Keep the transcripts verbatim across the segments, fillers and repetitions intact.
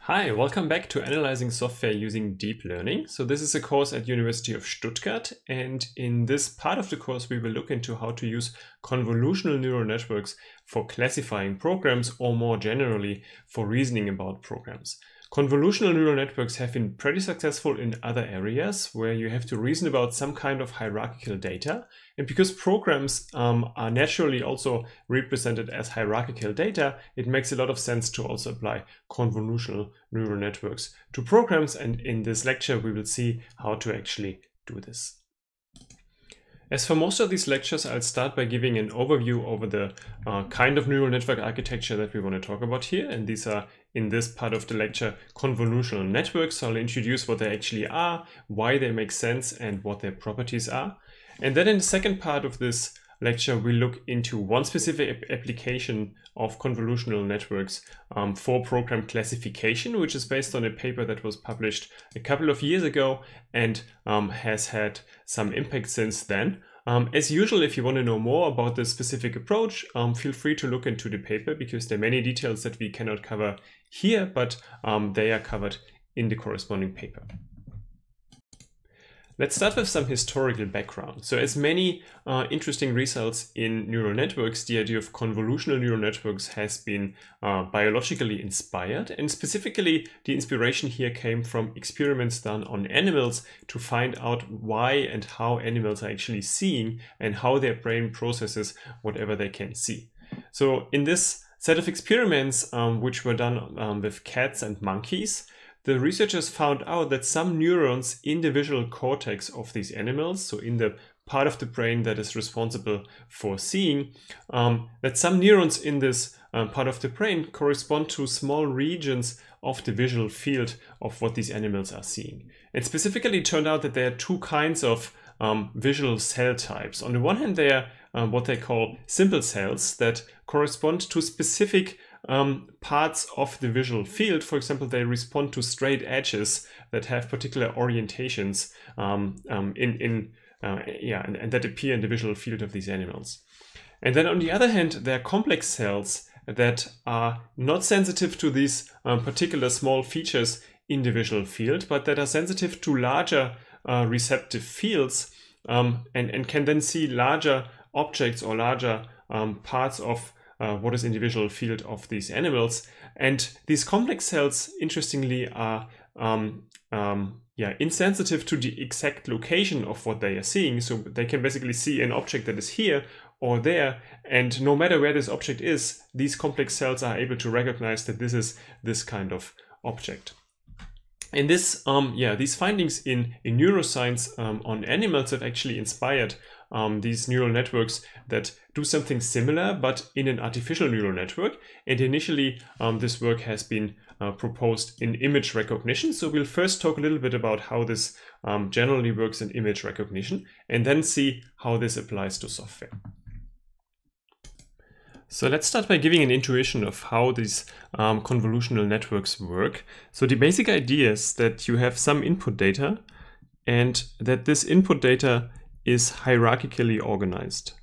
Hi, welcome back to Analyzing Software Using Deep Learning. So this is a course at University of Stuttgart, and in this part of the course we will look into how to use convolutional neural networks for classifying programs, or more generally for reasoning about programs. Convolutional neural networks have been pretty successful in other areas where you have to reason about some kind of hierarchical data. And because programs um, are naturally also represented as hierarchical data, it makes a lot of sense to also apply convolutional neural networks to programs. And in this lecture, we will see how to actually do this. As for most of these lectures, I'll start by giving an overview over the uh, kind of neural network architecture that we want to talk about here. And these are, in this part of the lecture, convolutional networks. So I'll introduce what they actually are, why they make sense, and what their properties are. And then in the second part of this lecture, we look into one specific application of convolutional networks um, for program classification, which is based on a paper that was published a couple of years ago and um, has had some impact since then. Um, as usual, if you want to know more about this specific approach, um, feel free to look into the paper because there are many details that we cannot cover here, but um, they are covered in the corresponding paper. Let's start with some historical background. So as many uh, interesting results in neural networks, the idea of convolutional neural networks has been uh, biologically inspired, and specifically the inspiration here came from experiments done on animals to find out why and how animals are actually seeing and how their brain processes whatever they can see. So in this set of experiments, um, which were done um, with cats and monkeys, the researchers found out that some neurons in the visual cortex of these animals, so in the part of the brain that is responsible for seeing, um, that some neurons in this um, part of the brain correspond to small regions of the visual field of what these animals are seeing. And specifically, it turned out that there are two kinds of um, visual cell types. On the one hand, they are um, what they call simple cells that correspond to specific Um, parts of the visual field. For example, they respond to straight edges that have particular orientations um, um, in, in uh, yeah, and, and that appear in the visual field of these animals. And then on the other hand, there are complex cells that are not sensitive to these um, particular small features in the visual field, but that are sensitive to larger uh, receptive fields um, and, and can then see larger objects or larger um, parts of Uh, what is in the visual field of these animals. And these complex cells, interestingly, are um, um, yeah, insensitive to the exact location of what they are seeing. So they can basically see an object that is here or there, and no matter where this object is, these complex cells are able to recognize that this is this kind of object. And this, um, yeah, these findings in, in neuroscience um, on animals have actually inspired um, these neural networks that do something similar, but in an artificial neural network. And initially, um, this work has been uh, proposed in image recognition. So we'll first talk a little bit about how this um, generally works in image recognition, and then see how this applies to software. So let's start by giving an intuition of how these um, convolutional networks work. So the basic idea is that you have some input data and that this input data is hierarchically organized.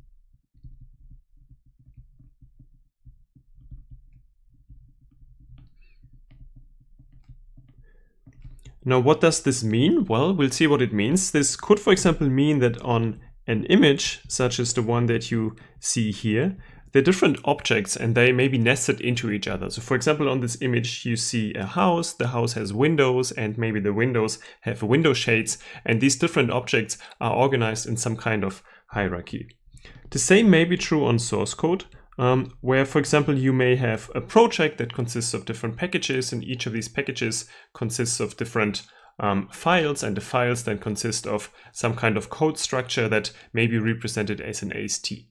Now, what does this mean? Well, we'll see what it means. This could, for example, mean that on an image, such as the one that you see here, they're different objects and they may be nested into each other. So for example, on this image, you see a house, the house has windows, and maybe the windows have window shades, and these different objects are organized in some kind of hierarchy. The same may be true on source code, um, where, for example, you may have a project that consists of different packages, and each of these packages consists of different um, files, and the files then consist of some kind of code structure that may be represented as an A S T.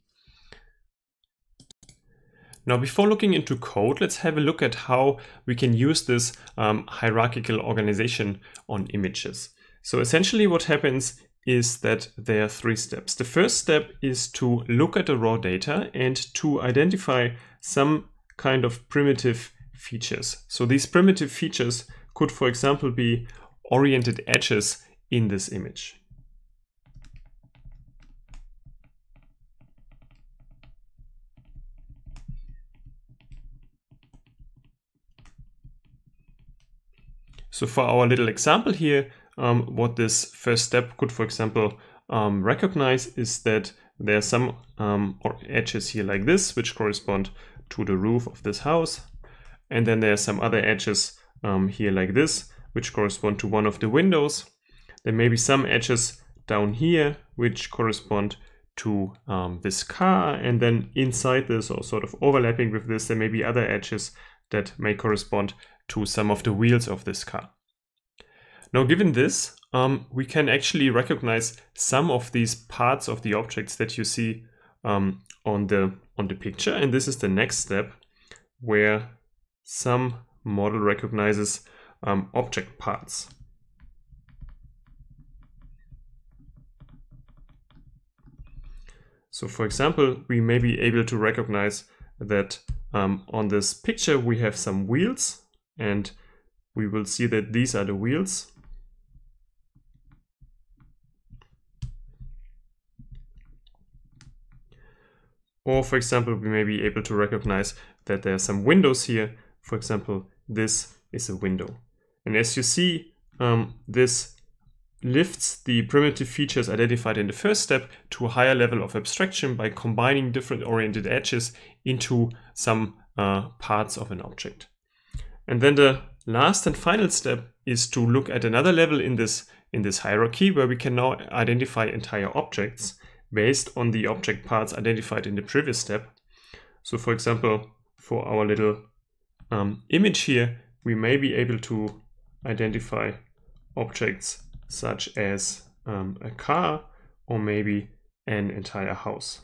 Now, before looking into code, let's have a look at how we can use this um, hierarchical organization on images. So essentially what happens is that there are three steps. The first step is to look at the raw data and to identify some kind of primitive features. So these primitive features could, for example, be oriented edges in this image. So for our little example here, um, what this first step could, for example, um, recognize is that there are some um, edges here like this, which correspond to the roof of this house. And then there are some other edges um, here like this, which correspond to one of the windows. There may be some edges down here, which correspond to um, this car. And then inside this, or sort of overlapping with this, there may be other edges that may correspond to some of the wheels of this car. Now, given this, um, we can actually recognize some of these parts of the objects that you see um, on the on the picture. And this is the next step, where some model recognizes um, object parts. So for example, we may be able to recognize that um, on this picture we have some wheels, and we will see that these are the wheels. Or for example, we may be able to recognize that there are some windows here. For example, this is a window. And as you see, um, this lifts the primitive features identified in the first step to a higher level of abstraction by combining different oriented edges into some uh, parts of an object. And then the last and final step is to look at another level in this, in this hierarchy, where we can now identify entire objects based on the object parts identified in the previous step. So for example, for our little um, image here, we may be able to identify objects such as um, a car, or maybe an entire house.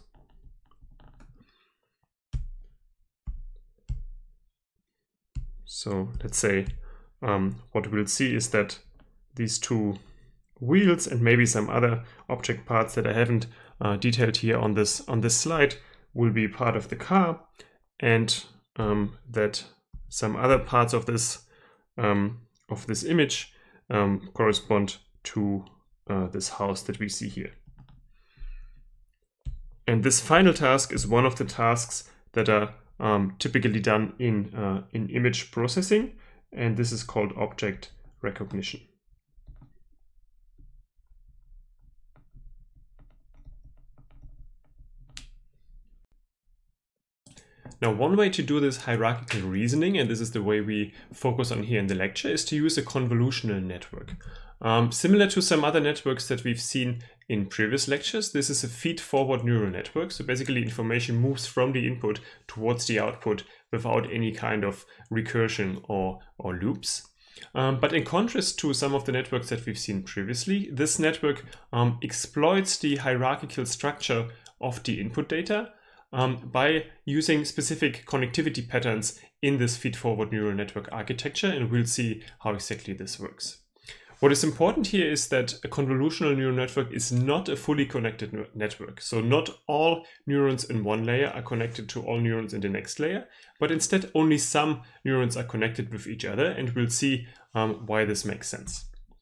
So let's say um, what we'll see is that these two wheels and maybe some other object parts that I haven't uh, detailed here on this on this slide will be part of the car, and um, that some other parts of this um, of this image um, correspond to uh, this house that we see here. And this final task is one of the tasks that are um, typically done in uh, in image processing, and this is called object recognition. Now, one way to do this hierarchical reasoning, and this is the way we focus on here in the lecture, is to use a convolutional network. Um, similar to some other networks that we've seen in previous lectures, this is a feed-forward neural network. So basically information moves from the input towards the output without any kind of recursion or, or loops. Um, but in contrast to some of the networks that we've seen previously, this network um, exploits the hierarchical structure of the input data Um, by using specific connectivity patterns in this feed-forward neural network architecture, and we'll see how exactly this works. What is important here is that a convolutional neural network is not a fully connected network. So not all neurons in one layer are connected to all neurons in the next layer, but instead only some neurons are connected with each other, and we'll see um, why this makes sense.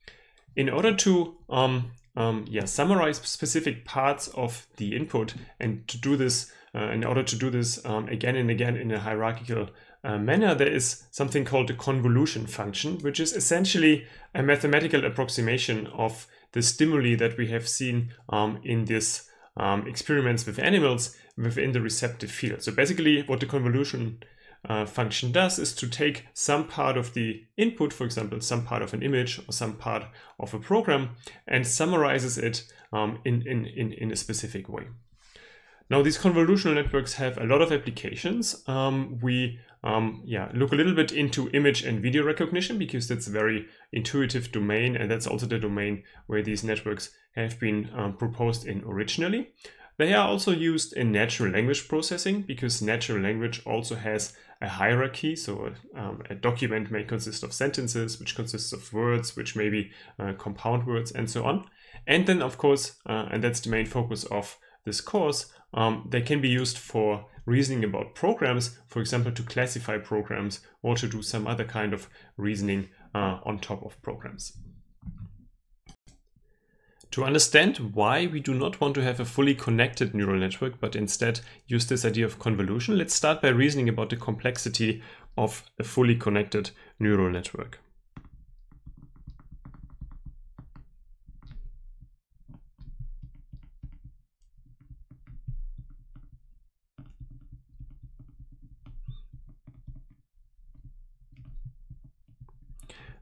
In order to um, um, yeah, summarize specific parts of the input, and to do this Uh, in order to do this um, again and again in a hierarchical uh, manner, there is something called a convolution function, which is essentially a mathematical approximation of the stimuli that we have seen um, in this um, experiments with animals within the receptive field. So basically what the convolution uh, function does is to take some part of the input, for example, some part of an image or some part of a program, and summarizes it um, in, in, in, in a specific way. Now, these convolutional networks have a lot of applications. Um, we um, yeah, look a little bit into image and video recognition, because that's a very intuitive domain, and that's also the domain where these networks have been um, proposed in originally. They are also used in natural language processing, because natural language also has a hierarchy. So um, a document may consist of sentences, which consists of words, which may be uh, compound words, and so on. And then, of course, uh, and that's the main focus of this course, um, they can be used for reasoning about programs, for example, to classify programs or to do some other kind of reasoning uh, on top of programs. To understand why we do not want to have a fully connected neural network, but instead use this idea of convolution, let's start by reasoning about the complexity of a fully connected neural network.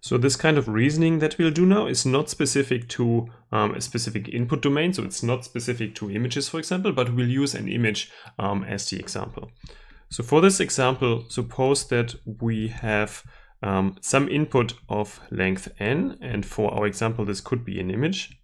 So this kind of reasoning that we'll do now is not specific to um, a specific input domain. So it's not specific to images, for example, but we'll use an image um, as the example. So for this example, suppose that we have um, some input of length n, and for our example, this could be an image.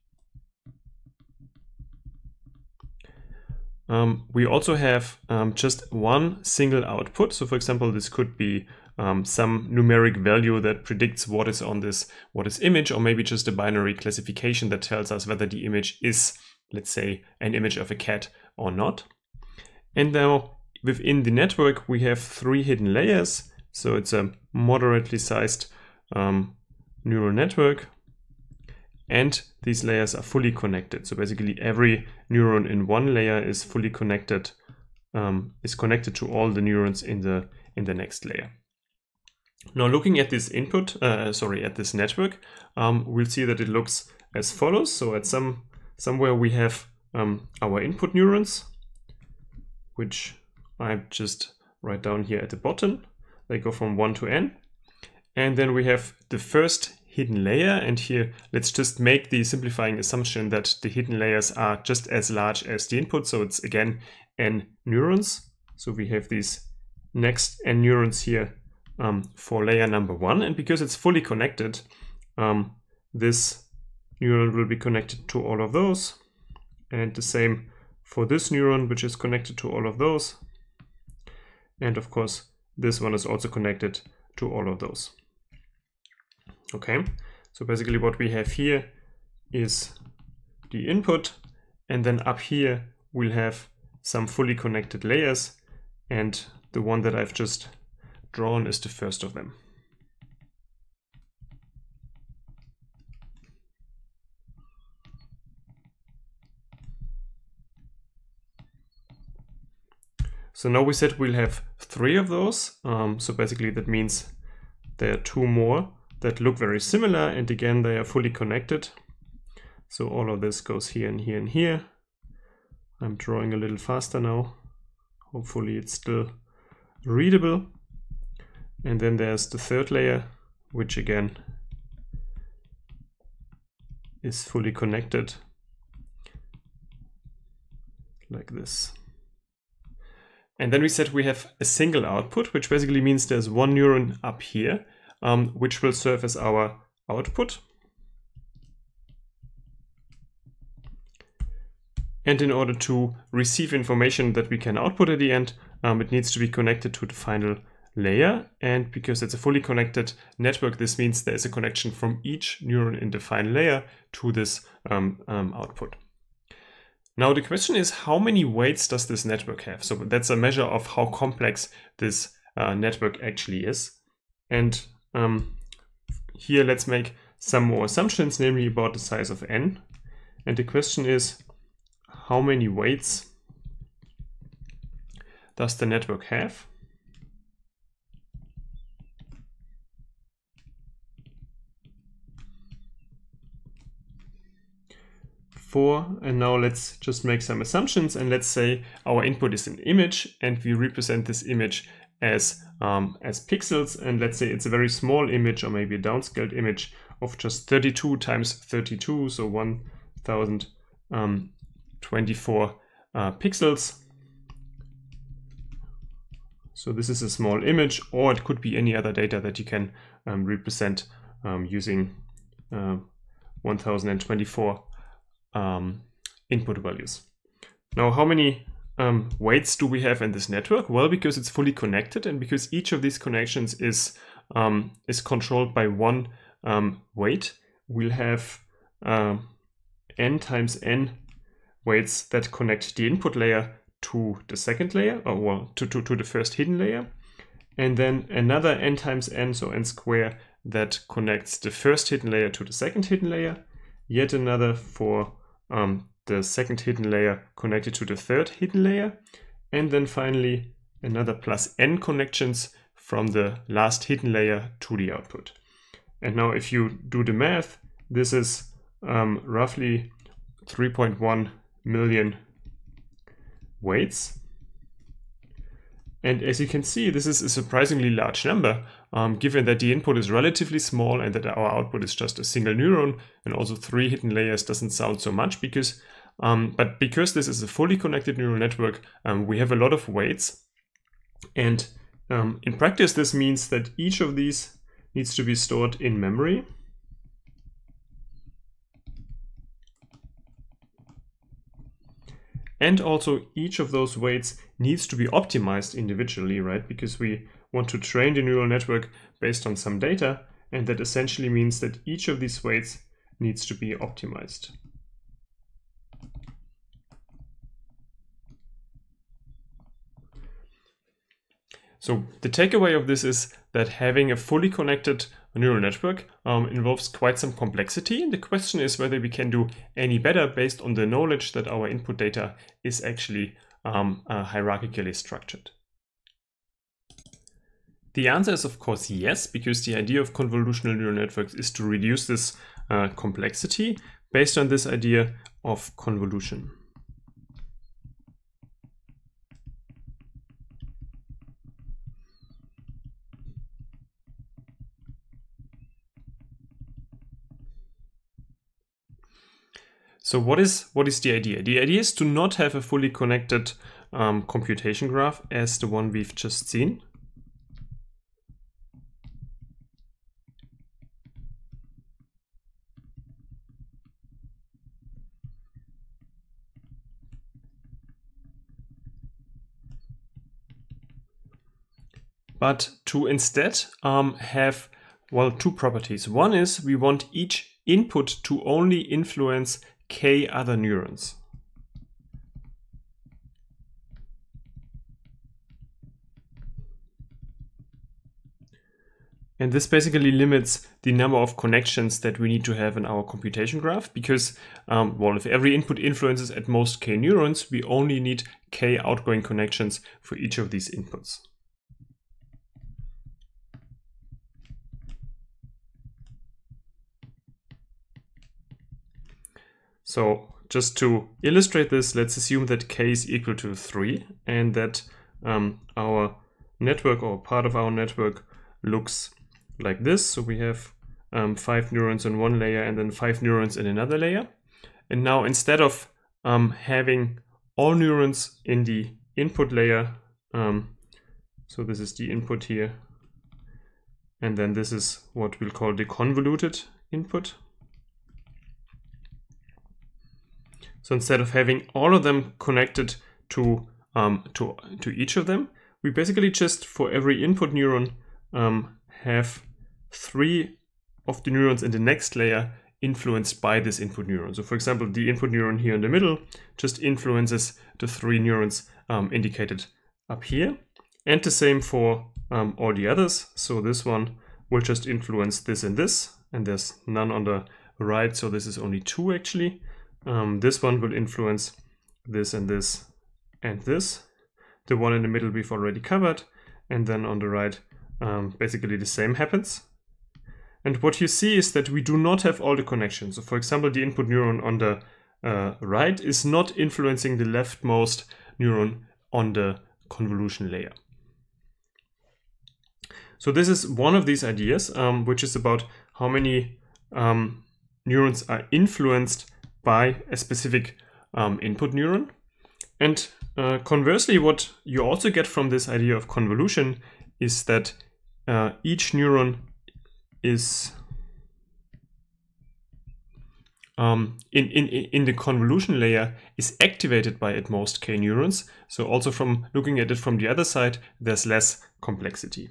Um, we also have um, just one single output. So for example, this could be um, some numeric value that predicts what is on this, what is image, or maybe just a binary classification that tells us whether the image is, let's say, an image of a cat or not. And now within the network, we have three hidden layers. So it's a moderately sized um, neural network. And these layers are fully connected. So basically every neuron in one layer is fully connected, um, is connected to all the neurons in the in the next layer. Now looking at this input, uh, sorry, at this network, um, we'll see that it looks as follows. So at some somewhere we have um, our input neurons, which I just write down here at the bottom. They go from one to n. And then we have the first hidden layer, and here let's just make the simplifying assumption that the hidden layers are just as large as the input, so it's again n neurons. So we have these next n neurons here um, for layer number one, and because it's fully connected, um, this neuron will be connected to all of those, and the same for this neuron, which is connected to all of those, and of course this one is also connected to all of those. Okay, so basically what we have here is the input, and then up here we'll have some fully connected layers, and the one that I've just drawn is the first of them. So now we said we'll have three of those, um, so basically that means there are two more that look very similar, and again they are fully connected. So all of this goes here and here and here. I'm drawing a little faster now. Hopefully it's still readable. And then there's the third layer, which again is fully connected like this. And then we said we have a single output, which basically means there's one neuron up here, um, which will serve as our output. And in order to receive information that we can output at the end, um, it needs to be connected to the final layer. And because it's a fully connected network, this means there's a connection from each neuron in the final layer to this um, um, output. Now the question is, how many weights does this network have? So that's a measure of how complex this uh, network actually is. And um, here let's make some more assumptions, namely about the size of n. And the question is, how many weights does the network have? Four, and now let's just make some assumptions, and let's say our input is an image and we represent this image as um, as pixels, and let's say it's a very small image or maybe a downscaled image of just thirty-two times thirty-two, so one thousand twenty-four uh, pixels. So this is a small image, or it could be any other data that you can um, represent um, using uh, one thousand twenty-four Um, input values. Now, how many um, weights do we have in this network? Well, because it's fully connected, and because each of these connections is um, is controlled by one um, weight, we'll have uh, n times n weights that connect the input layer to the second layer, or well, to, to, to the first hidden layer, and then another n times n, so n square, that connects the first hidden layer to the second hidden layer, yet another for um, the second hidden layer connected to the third hidden layer, and then finally another plus n connections from the last hidden layer to the output. And now if you do the math, this is um, roughly three point one million weights. And as you can see, this is a surprisingly large number, um, given that the input is relatively small and that our output is just a single neuron, and also three hidden layers doesn't sound so much, because um, but because this is a fully connected neural network, um, we have a lot of weights, and um, in practice this means that each of these needs to be stored in memory. And also each of those weights needs to be optimized individually, right? Because we want to train the neural network based on some data, and that essentially means that each of these weights needs to be optimized. So the takeaway of this is that having a fully connected neural network um, involves quite some complexity. And the question is whether we can do any better based on the knowledge that our input data is actually um, uh, hierarchically structured. The answer is of course yes, because the idea of convolutional neural networks is to reduce this uh, complexity based on this idea of convolution. So what is what is the idea? The idea is to not have a fully connected um, computation graph as the one we've just seen. But to instead um, have, well, two properties. One is we want each input to only influence k other neurons. And this basically limits the number of connections that we need to have in our computation graph, because, um, well, if every input influences at most k neurons, we only need k outgoing connections for each of these inputs. So just to illustrate this, let's assume that k is equal to three, and that um, our network, or part of our network, looks like this. So we have um, five neurons in one layer and then five neurons in another layer. And now instead of um, having all neurons in the input layer, um, so this is the input here, and then this is what we'll call the convoluted input. So instead of having all of them connected to, um, to, to each of them, we basically just, for every input neuron, um, have three of the neurons in the next layer influenced by this input neuron. So for example, the input neuron here in the middle just influences the three neurons um, indicated up here. And the same for um, all the others. So this one will just influence this and this, and there's none on the right, so this is only two actually. Um, this one will influence this and this and this. The one in the middle we've already covered, and then on the right um, basically the same happens. And what you see is that we do not have all the connections. So for example, the input neuron on the uh, right is not influencing the leftmost neuron on the convolution layer. So this is one of these ideas, um, which is about how many um, neurons are influenced by a specific um, input neuron. And uh, conversely, what you also get from this idea of convolution is that uh, each neuron is um, in, in, in the convolution layer is activated by at most k neurons. So also from looking at it from the other side, there's less complexity.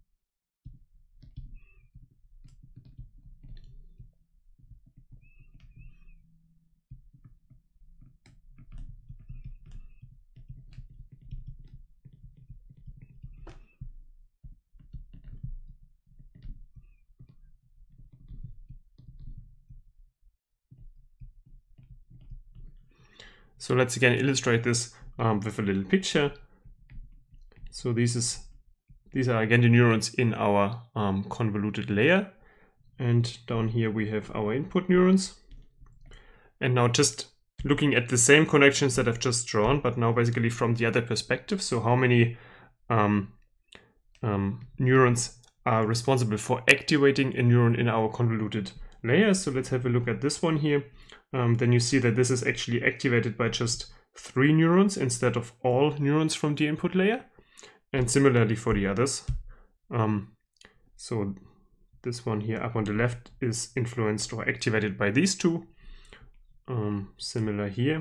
So let's again illustrate this um, with a little picture. So this is, these are again the neurons in our um, convoluted layer. And down here we have our input neurons. And now just looking at the same connections that I've just drawn, but now basically from the other perspective. So how many um, um, neurons are responsible for activating a neuron in our convoluted layer. So let's have a look at this one here. Um, then you see that this is actually activated by just three neurons instead of all neurons from the input layer. And similarly for the others. Um, so this one here up on the left is influenced or activated by these two. Um, similar here.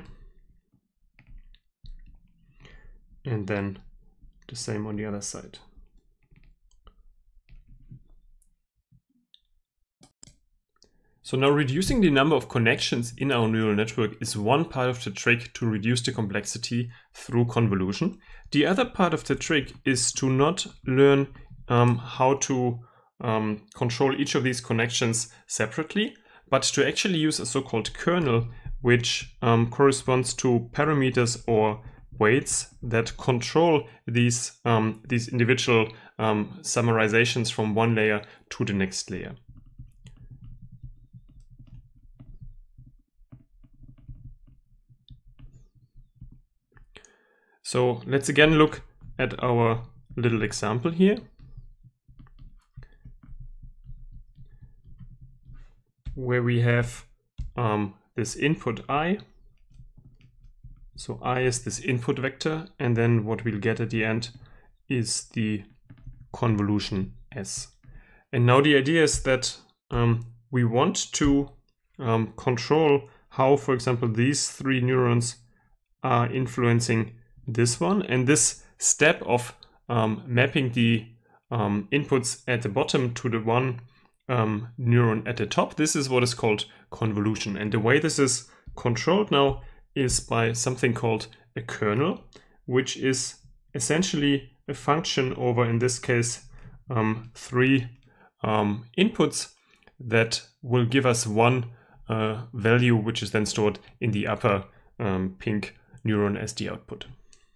And then the same on the other side. So now reducing the number of connections in our neural network is one part of the trick to reduce the complexity through convolution. The other part of the trick is to not learn um, how to um, control each of these connections separately, but to actually use a so-called kernel, which um, corresponds to parameters or weights that control these, um, these individual um, summarizations from one layer to the next layer. So let's again look at our little example here. Where we have um, this input I. So I is this input vector, and then what we'll get at the end is the convolution S. And now the idea is that um, we want to um, control how, for example, these three neurons are influencing this one, and this step of um, mapping the um, inputs at the bottom to the one um, neuron at the top, this is what is called convolution. And the way this is controlled now is by something called a kernel, which is essentially a function over, in this case, um, three um, inputs that will give us one uh, value, which is then stored in the upper um, pink neuron as the output.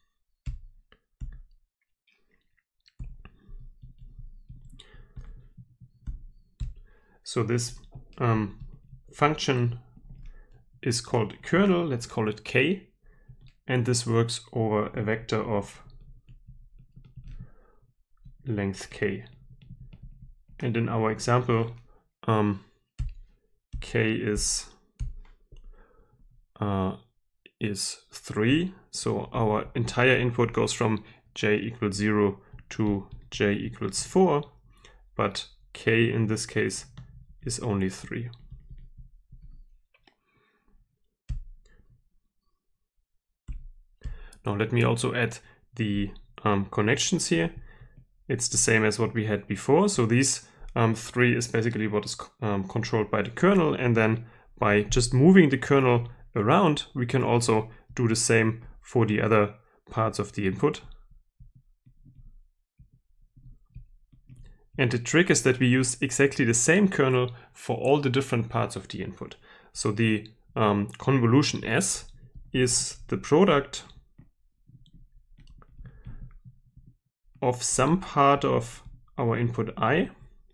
So this um, function is called kernel, let's call it k, and this works over a vector of length k. And in our example, um, k is uh, is three, so our entire input goes from j equals zero to j equals four, but k in this case is only three. Now let me also add the um, connections here. It's the same as what we had before. So these um, three is basically what is um, controlled by the kernel, and then by just moving the kernel around, we can also do the same for the other parts of the input. And the trick is that we use exactly the same kernel for all the different parts of the input. So the um, convolution S is the product of some part of our input I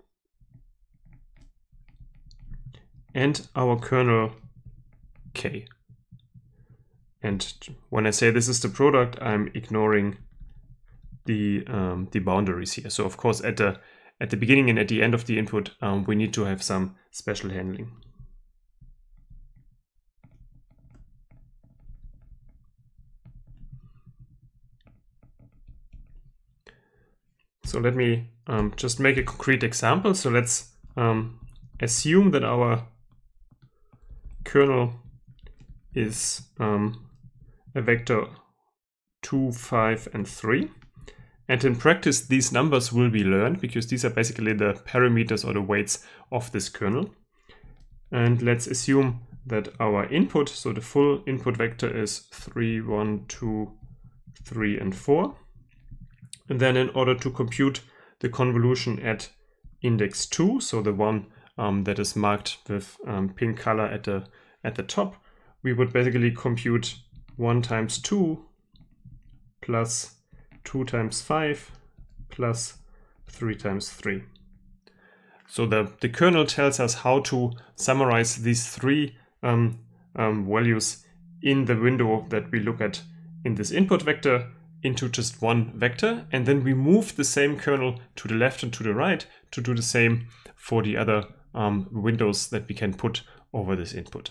and our kernel K. And when I say this is the product, I'm ignoring the, um, the boundaries here. So of course at the At the beginning and at the end of the input, um, we need to have some special handling. So let me um, just make a concrete example. So let's um, assume that our kernel is um, a vector two, five, and three. And in practice, these numbers will be learned because these are basically the parameters or the weights of this kernel. And let's assume that our input, so the full input vector is three, one, two, three, and four. And then in order to compute the convolution at index two, so the one um, that is marked with um, pink color at the, at the top, we would basically compute one times two plus two times five plus three times three. So the, the kernel tells us how to summarize these three um, um, values in the window that we look at in this input vector into just one vector, and then we move the same kernel to the left and to the right to do the same for the other um, windows that we can put over this input.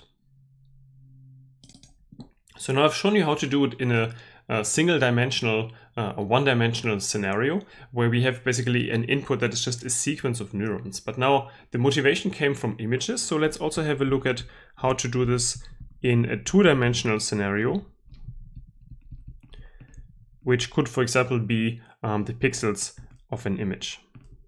So now I've shown you how to do it in a, a single dimensional, uh, a one-dimensional scenario where we have basically an input that is just a sequence of neurons. But now the motivation came from images, so let's also have a look at how to do this in a two-dimensional scenario, which could, for example, be um, the pixels of an image.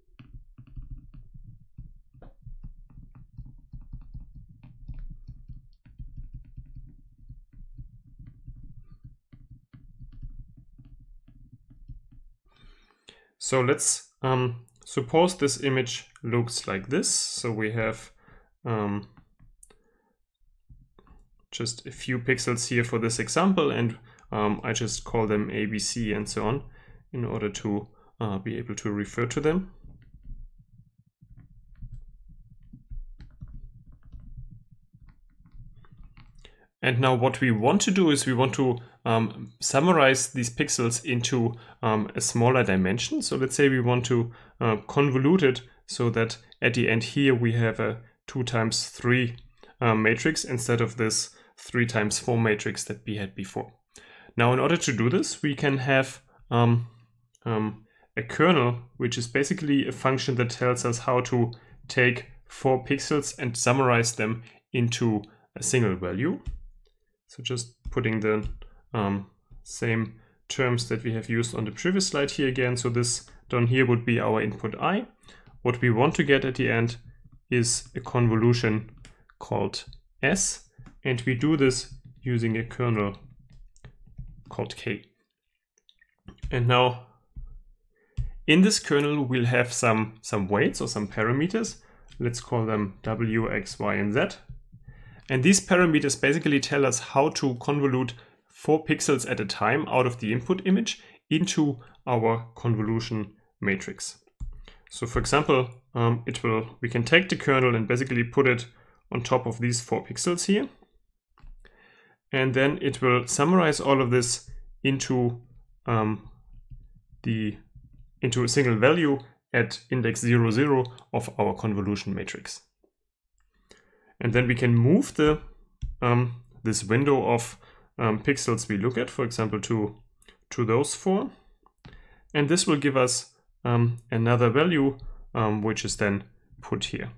So let's um, suppose this image looks like this. So we have um, just a few pixels here for this example, and um, I just call them A, B, C, and so on in order to uh, be able to refer to them. And now what we want to do is we want to um, summarize these pixels into um, a smaller dimension. So let's say we want to uh, convolute it so that at the end here we have a two times three uh, matrix instead of this three times four matrix that we had before. Now in order to do this, we can have um, um, a kernel, which is basically a function that tells us how to take four pixels and summarize them into a single value. So just putting the um, same terms that we have used on the previous slide here again. So this down here would be our input I. What we want to get at the end is a convolution called S, and we do this using a kernel called K. And now in this kernel we'll have some, some weights or some parameters. Let's call them W, X, Y, and Z. And these parameters basically tell us how to convolute four pixels at a time out of the input image into our convolution matrix. So for example, um, it will we can take the kernel and basically put it on top of these four pixels here. And then it will summarize all of this into um, the into a single value at index zero, zero of our convolution matrix. And then we can move the um, this window of um, pixels we look at, for example, to to those four, and this will give us um, another value um, which is then put here.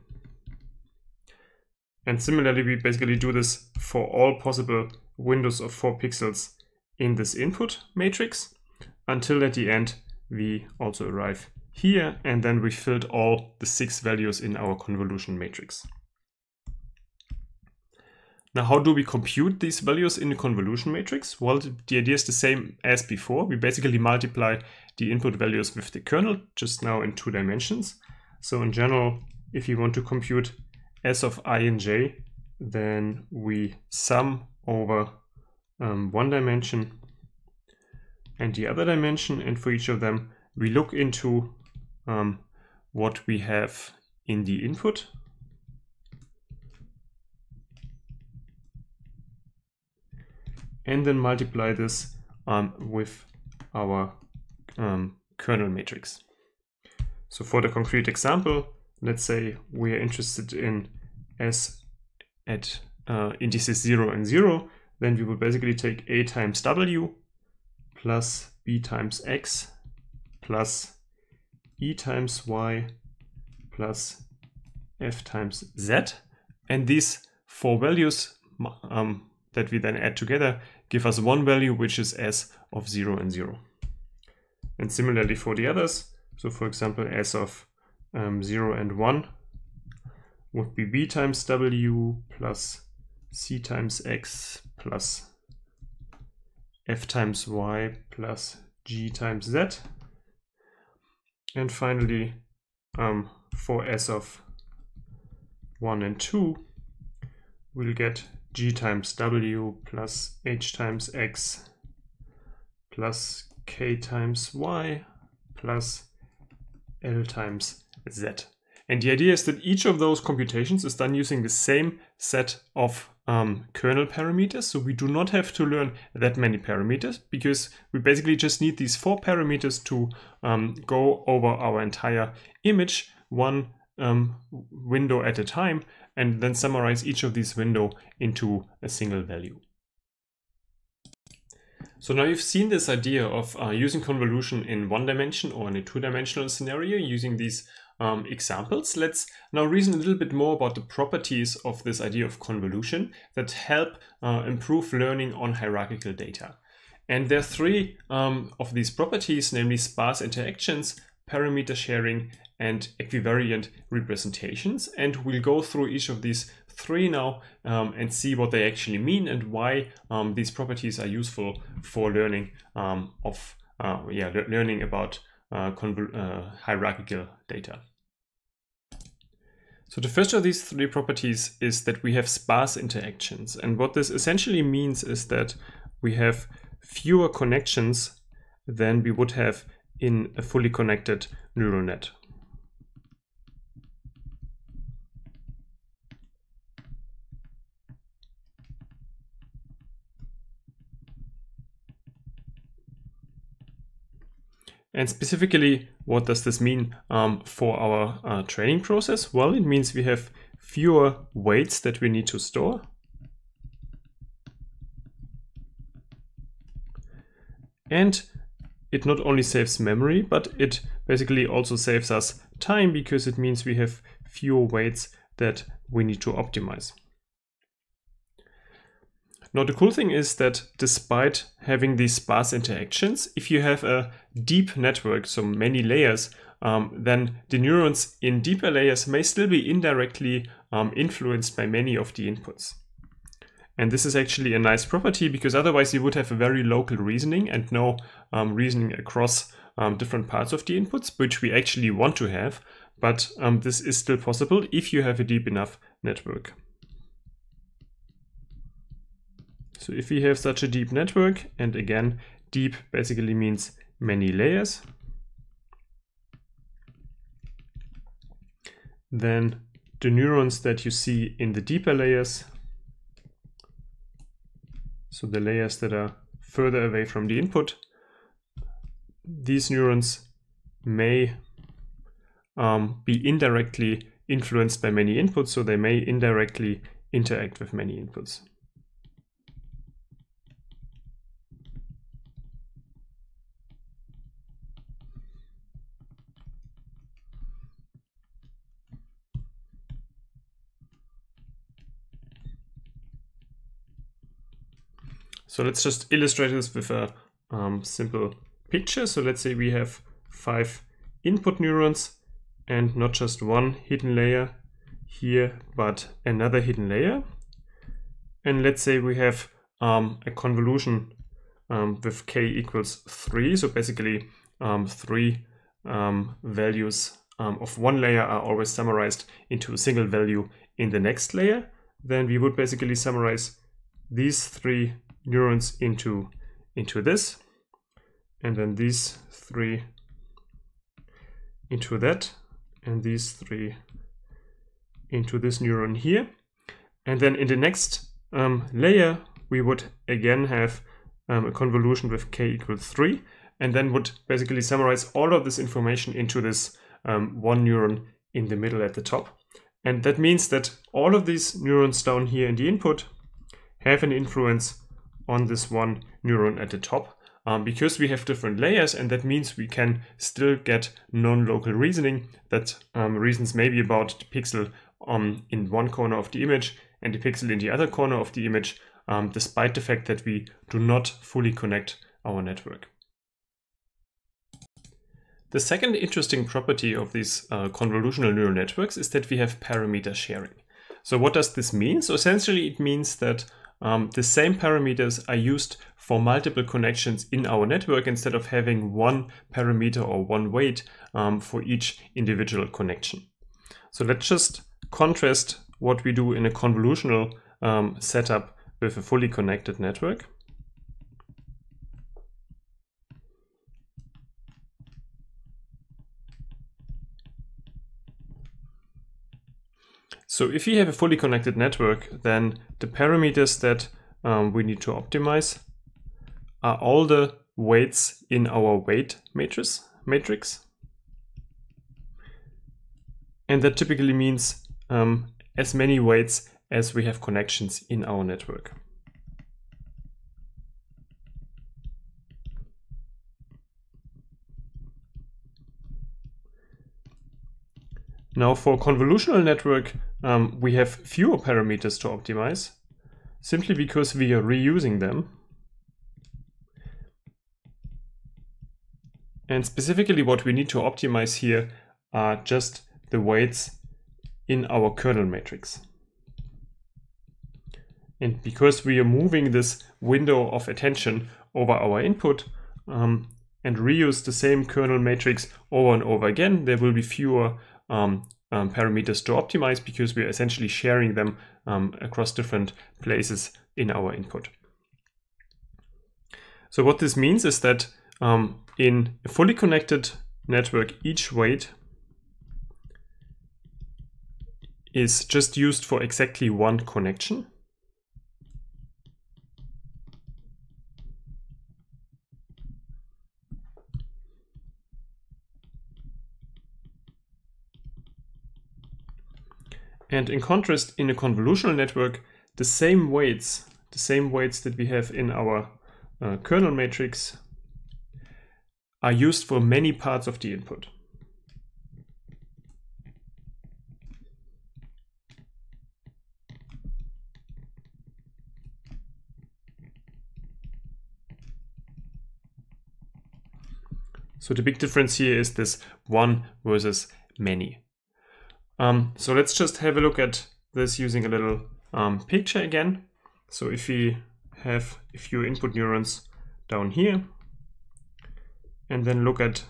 And similarly, we basically do this for all possible windows of four pixels in this input matrix until at the end we also arrive here, and then we filled all the six values in our convolution matrix. Now, how do we compute these values in the convolution matrix? Well, the idea is the same as before. We basically multiply the input values with the kernel, just now in two dimensions. So in general, if you want to compute S of I and j, then we sum over um, one dimension and the other dimension, and for each of them we look into um, what we have in the input. And then multiply this um, with our um, kernel matrix. So for the concrete example, let's say we are interested in S at uh, indices zero and zero, then we will basically take A times W plus B times X plus E times Y plus F times Z. And these four values um, that we then add together give us one value, which is S of zero and zero. And similarly for the others, so for example, S of um, zero and one would be B times W plus C times X plus F times Y plus G times Z. And finally, um, for S of one and two, we'll get G times W plus H times X plus K times Y plus L times Z. And the idea is that each of those computations is done using the same set of um, kernel parameters, so we do not have to learn that many parameters because we basically just need these four parameters to um, go over our entire image, one um, window at a time, and then summarize each of these windows into a single value. So now you've seen this idea of uh, using convolution in one dimension or in a two-dimensional scenario using these um, examples. Let's now reason a little bit more about the properties of this idea of convolution that help uh, improve learning on hierarchical data. And there are three um, of these properties, namely sparse interactions, parameter sharing, and equivariant representations. And we'll go through each of these three now um, and see what they actually mean and why um, these properties are useful for learning um, of uh, yeah le learning about uh, uh, hierarchical data. So the first of these three properties is that we have sparse interactions, and what this essentially means is that we have fewer connections than we would have in a fully connected neural net. And specifically, what does this mean um, for our uh, training process? Well, it means we have fewer weights that we need to store. And it not only saves memory, but it basically also saves us time because it means we have fewer weights that we need to optimize. Now the cool thing is that despite having these sparse interactions, if you have a deep network, so many layers, um, then the neurons in deeper layers may still be indirectly um, influenced by many of the inputs. And this is actually a nice property because otherwise you would have a very local reasoning and no um, reasoning across um, different parts of the inputs, which we actually want to have. But um, this is still possible if you have a deep enough network. So if we have such a deep network, and again, deep basically means many layers, then the neurons that you see in the deeper layers, so the layers that are further away from the input, these neurons may um, be indirectly influenced by many inputs, so they may indirectly interact with many inputs. So let's just illustrate this with a um, simple picture. So let's say we have five input neurons and not just one hidden layer here, but another hidden layer. And let's say we have um, a convolution um, with k equals three. So basically um, three um, values um, of one layer are always summarized into a single value in the next layer. Then we would basically summarize these three neurons into into this, and then these three into that, and these three into this neuron here. And then in the next um, layer we would again have um, a convolution with k equals three, and then would basically summarize all of this information into this um, one neuron in the middle at the top. And that means that all of these neurons down here in the input have an influence on this one neuron at the top um, because we have different layers, and that means we can still get non-local reasoning that um, reasons maybe about the pixel um, in one corner of the image and the pixel in the other corner of the image, um, despite the fact that we do not fully connect our network. The second interesting property of these uh, convolutional neural networks is that we have parameter sharing. So what does this mean? So essentially it means that Um, the same parameters are used for multiple connections in our network instead of having one parameter or one weight um, for each individual connection. So let's just contrast what we do in a convolutional um, setup with a fully connected network. So if you have a fully connected network, then the parameters that um, we need to optimize are all the weights in our weight matrix, matrix. And that typically means um, as many weights as we have connections in our network. Now for convolutional network, um, we have fewer parameters to optimize, simply because we are reusing them. And specifically what we need to optimize here are just the weights in our kernel matrix. And because we are moving this window of attention over our input um, and reuse the same kernel matrix over and over again, there will be fewer um, um, parameters to optimize because we are essentially sharing them um, across different places in our input. So what this means is that um, in a fully connected network, each weight is just used for exactly one connection. And in contrast, in a convolutional network, the same weights, the same weights that we have in our uh, kernel matrix are used for many parts of the input. So the big difference here is this one versus many. Um, so let's just have a look at this using a little um, picture again. So if we have a few input neurons down here, and then look at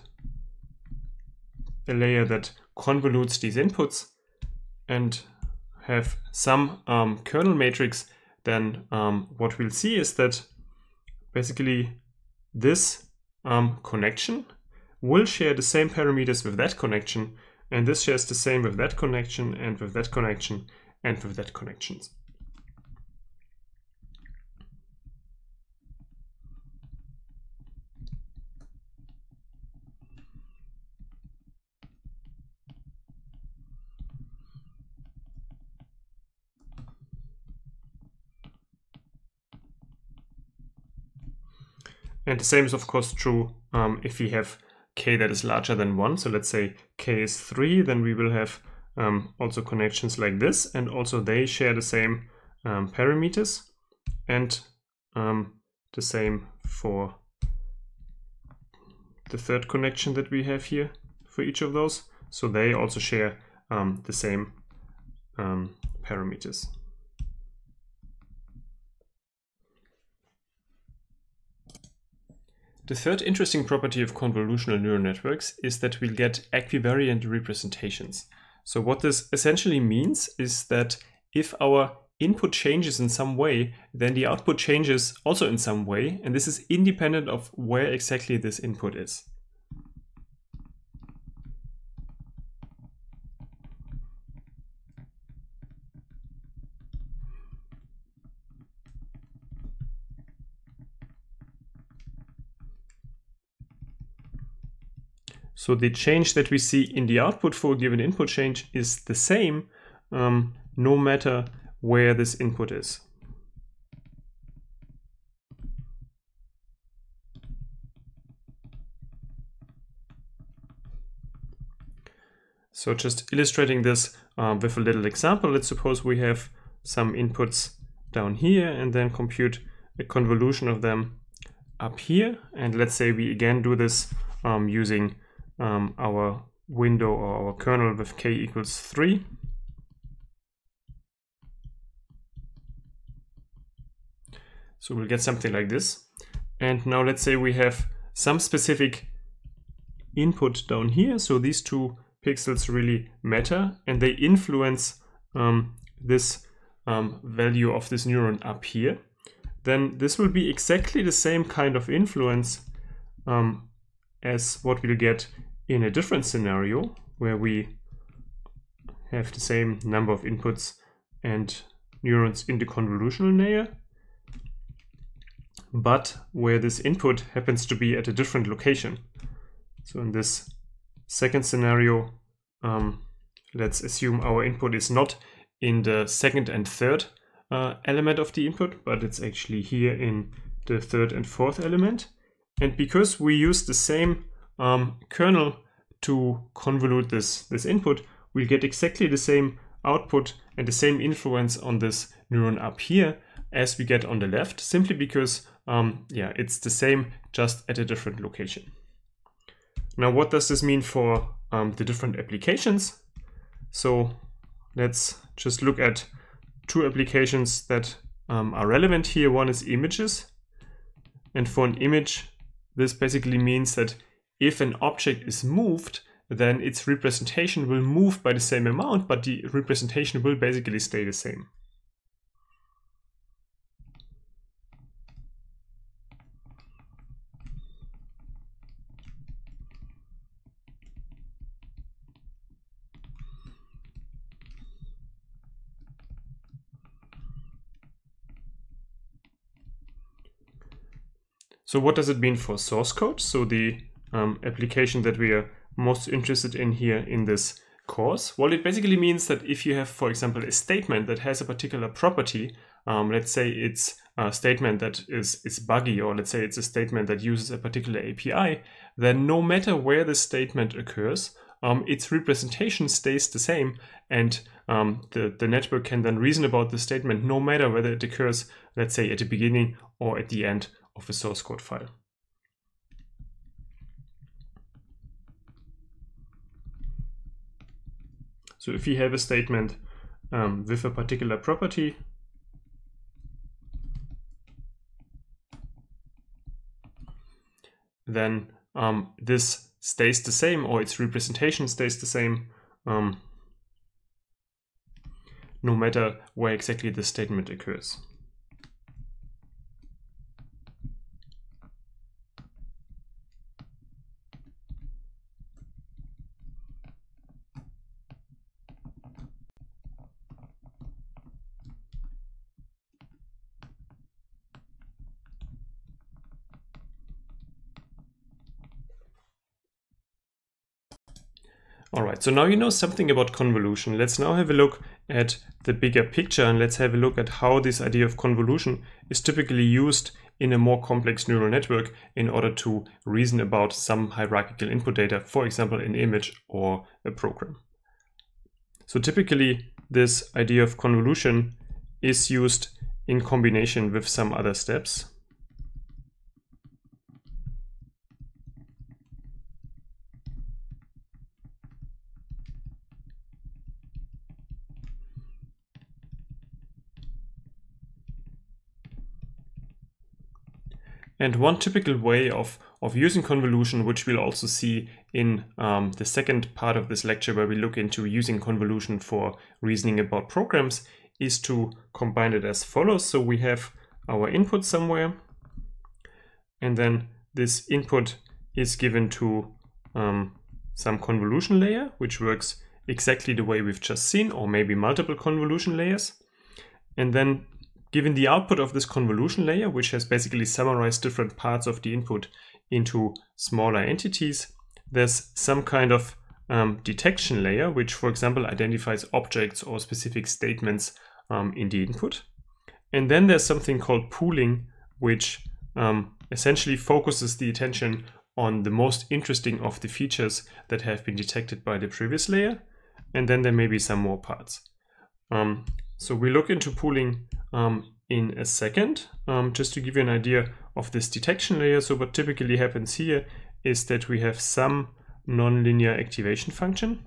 a layer that convolutes these inputs and have some um, kernel matrix, then um, what we'll see is that basically this um, connection will share the same parameters with that connection, and this shares the same with that connection and with that connection and with that connections. And the same is of course true um, if we have k that is larger than one. So let's say k is three, then we will have um, also connections like this, and also they share the same um, parameters, and um, the same for the third connection that we have here for each of those. So they also share um, the same um, parameters. The third interesting property of convolutional neural networks is that we'll get equivariant representations. So what this essentially means is that if our input changes in some way, then the output changes also in some way, and this is independent of where exactly this input is. So the change that we see in the output for a given input change is the same um, no matter where this input is. So just illustrating this uh, with a little example, let's suppose we have some inputs down here and then compute a convolution of them up here. And let's say we again do this um, using Um, our window or our kernel with k equals three. So we'll get something like this. And now let's say we have some specific input down here. So these two pixels really matter, and they influence um, this um, value of this neuron up here. Then this will be exactly the same kind of influence um, as what we'll get in a different scenario where we have the same number of inputs and neurons in the convolutional layer, but where this input happens to be at a different location. So in this second scenario, um, let's assume our input is not in the second and third uh, element of the input, but it's actually here in the third and fourth element. And because we use the same um, kernel to convolute this, this input, we'll get exactly the same output and the same influence on this neuron up here as we get on the left, simply because um, yeah, it's the same, just at a different location. Now, what does this mean for um, the different applications? So let's just look at two applications that um, are relevant here. One is images. And for an image, this basically means that if an object is moved, then its representation will move by the same amount, but the representation will basically stay the same. So what does it mean for source code? So the um, application that we are most interested in here in this course, well, it basically means that if you have, for example, a statement that has a particular property, um, let's say it's a statement that is, is buggy, or let's say it's a statement that uses a particular A P I, then no matter where the statement occurs, um, its representation stays the same, and um, the, the network can then reason about the statement no matter whether it occurs, let's say, at the beginning or at the end of a source code file. So if you have a statement um, with a particular property, then um, this stays the same, or its representation stays the same, um, no matter where exactly the statement occurs. All right, so now you know something about convolution. Let's now have a look at the bigger picture, and let's have a look at how this idea of convolution is typically used in a more complex neural network in order to reason about some hierarchical input data, for example, an image or a program. So typically, this idea of convolution is used in combination with some other steps. And one typical way of, of using convolution, which we'll also see in um, the second part of this lecture, where we look into using convolution for reasoning about programs, is to combine it as follows. So we have our input somewhere, and then this input is given to um, some convolution layer, which works exactly the way we've just seen, or maybe multiple convolution layers. And then given the output of this convolution layer, which has basically summarized different parts of the input into smaller entities, there's some kind of um, detection layer, which, for example, identifies objects or specific statements um, in the input. And then there's something called pooling, which um, essentially focuses the attention on the most interesting of the features that have been detected by the previous layer. And then there may be some more parts. Um, so we look into pooling um, in a second, um, just to give you an idea of this detection layer. So what typically happens here is that we have some nonlinear activation function,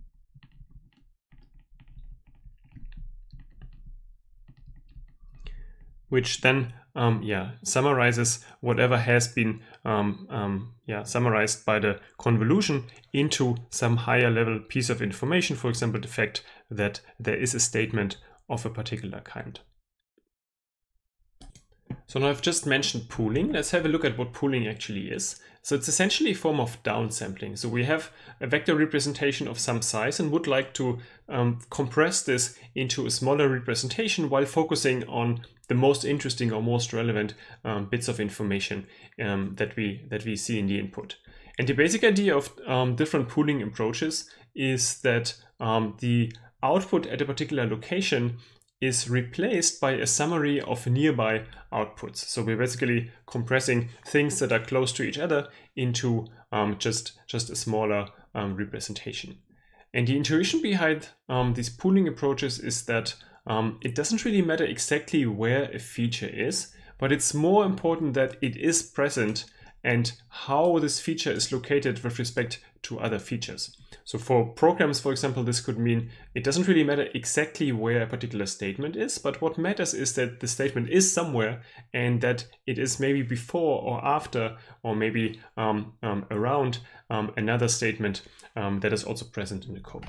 which then um, yeah, summarizes whatever has been um, um, yeah, summarized by the convolution into some higher level piece of information, for example, the fact that there is a statement of a particular kind. So now I've just mentioned pooling. Let's have a look at what pooling actually is. So it's essentially a form of downsampling. So we have a vector representation of some size and would like to um, compress this into a smaller representation while focusing on the most interesting or most relevant um, bits of information um, that we that we see in the input. And the basic idea of um, different pooling approaches is that um, the output at a particular location is replaced by a summary of nearby outputs. So we're basically compressing things that are close to each other into um, just, just a smaller um, representation. And the intuition behind um, these pooling approaches is that um, it doesn't really matter exactly where a feature is, but it's more important that it is present and how this feature is located with respect to other features. So for programs, for example, this could mean it doesn't really matter exactly where a particular statement is, but what matters is that the statement is somewhere and that it is maybe before or after or maybe um, um, around um, another statement um, that is also present in the code.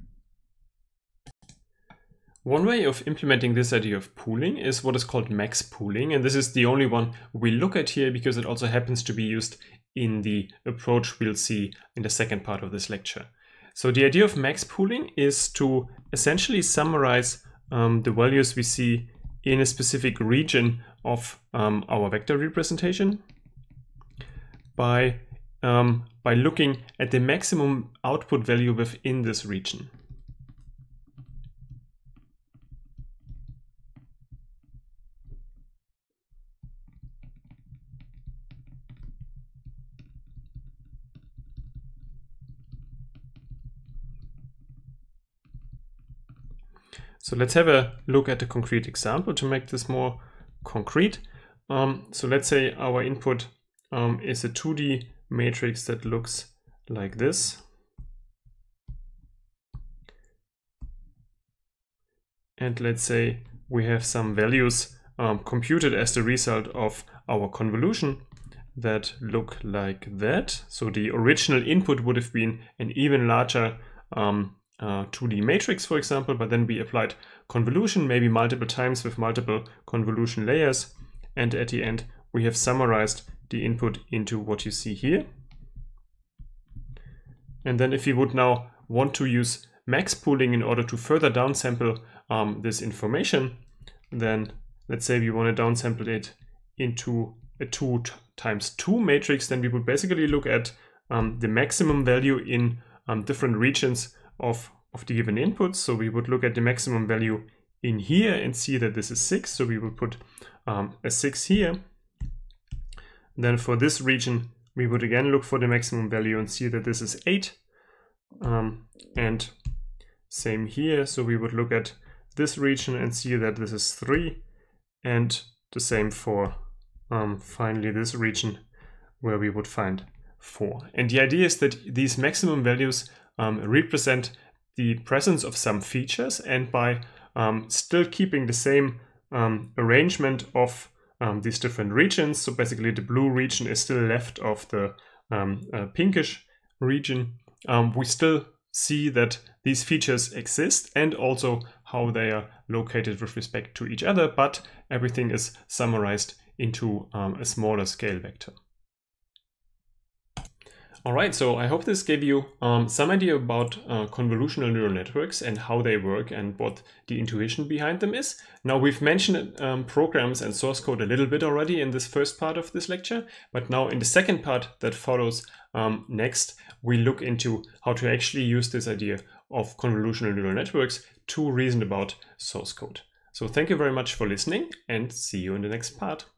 One way of implementing this idea of pooling is what is called max pooling, and this is the only one we look at here because it also happens to be used in the approach we'll see in the second part of this lecture. So the idea of max pooling is to essentially summarize um, the values we see in a specific region of um, our vector representation by, um, by looking at the maximum output value within this region. So let's have a look at a concrete example to make this more concrete. Um, so let's say our input um, is a two D matrix that looks like this. And let's say we have some values um, computed as the result of our convolution that look like that. So the original input would have been an even larger um, Uh, two D matrix, for example, but then we applied convolution maybe multiple times with multiple convolution layers, and at the end we have summarized the input into what you see here. And then if you would now want to use max pooling in order to further downsample um, this information, then let's say we want to downsample it into a two times two matrix, then we would basically look at um, the maximum value in um, different regions Of, of the given inputs. So we would look at the maximum value in here and see that this is six. So we would put um, a six here. Then for this region, we would again look for the maximum value and see that this is eight. Um, and same here. So we would look at this region and see that this is three. And the same for um, finally this region where we would find four. And the idea is that these maximum values Um, represent the presence of some features, and by um, still keeping the same um, arrangement of um, these different regions, so basically the blue region is still left of the um, uh, pinkish region, um, we still see that these features exist and also how they are located with respect to each other, but everything is summarized into um, a smaller scale vector. All right, so I hope this gave you um, some idea about uh, convolutional neural networks and how they work and what the intuition behind them is. Now, we've mentioned um, programs and source code a little bit already in this first part of this lecture, but now in the second part that follows um, next, we look into how to actually use this idea of convolutional neural networks to reason about source code. So thank you very much for listening and see you in the next part.